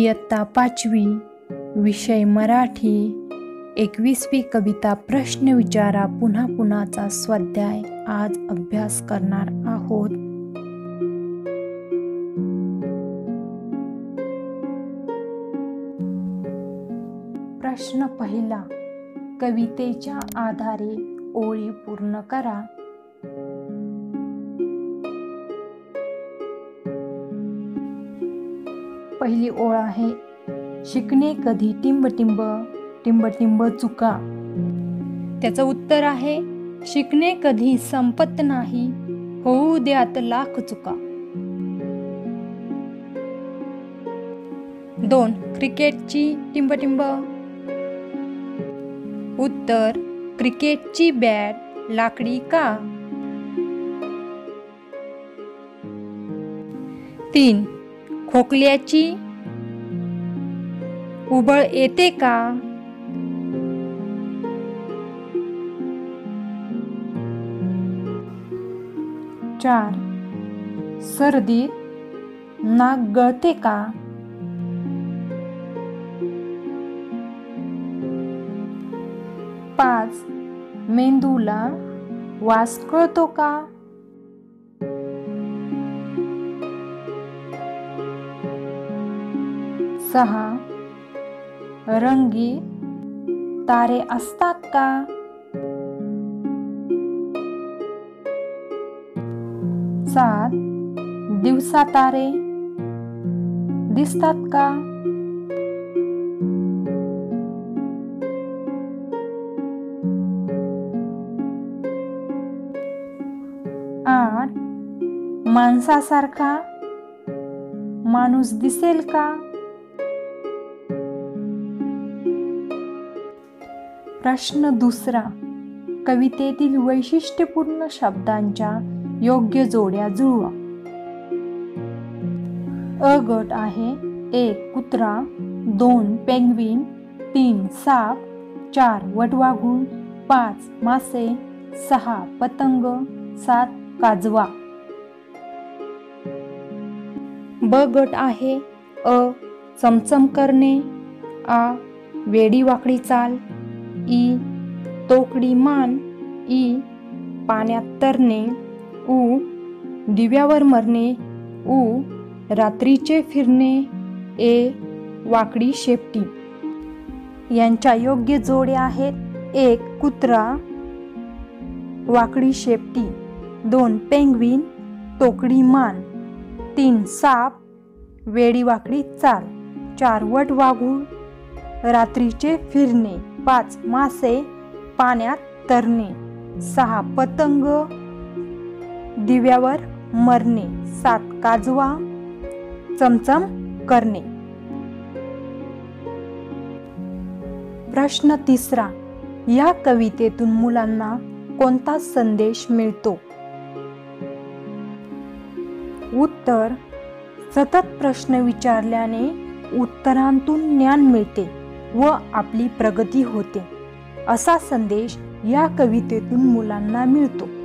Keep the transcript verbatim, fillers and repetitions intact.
इयत्ता पाचवी, विषय मराठी, एकवीसवी कविता प्रश्न विचारा पुन्हा पुन्हाचा स्वाध्याय आज अभ्यास करणार आहोत. प्रश्न पहिला, कवितेच्या आधारे ओळी पूर्ण करा. पहिली ओळ आहे, शिकणे कधी टिंबटिंब टिंबटिंब चुका. त्याचं उत्तर आहे, शिकणे कधी संपत नाही, होऊ द्यात लाख चुका. दोन, क्रिकेटची टिंबटिंब. उत्तर, क्रिकेटची बॅट लाकडी का. तीन, खोकल्याची उबळ येते का. चार, सर्दीत नाक गळते का. पाच, मेंदूला वास कळतो का. सहा, रंगी तारे असतात का. सात, दिवसा तारे दिसतात का. आठ, माणसासारखा माणूस दिसेल का. प्रश्न दुसरा, कवितेतील वैशिष्ट्यपूर्ण शब्दांच्या योग्य जोड्या जुळवा. अ गट आहे, एक कुत्रा, दोन पेंग्विन, तीन साप, चार वटवाघूळ, पाच मासे, सहा पतंग, सात काजवा. ब गट आहे, अ चमचम करणे, आ वेडी वाकडी चाल, ई तोकडी मान, ई पाण्यात तरणे, उ दिव्यावर मरणे, उ रात्रीचे फिरणे, ए वाकडी शेपटी. यांच्या योग्य जोड्या आहेत, एक कुत्रा वाकडी शेपटी, दोन पेंग्विन तोकडी मान, तीन साप वेडी वाकडी चाल, चार वटवाघूळ रात्रीचे फिरणे, पाच मासे पाण्यात तरणे, सहा पतंग दिव्यावर मरणे, सात काजवा चमचम करणे. प्रश्न तिसरा, या कवितेतून मुलांना कोणता संदेश मिळतो. उत्तर, सतत प्रश्न विचारल्याने उत्तरांतून ज्ञान मिळते व आपली प्रगती होते, असा संदेश या कवितेतून मुलांना मिळतो.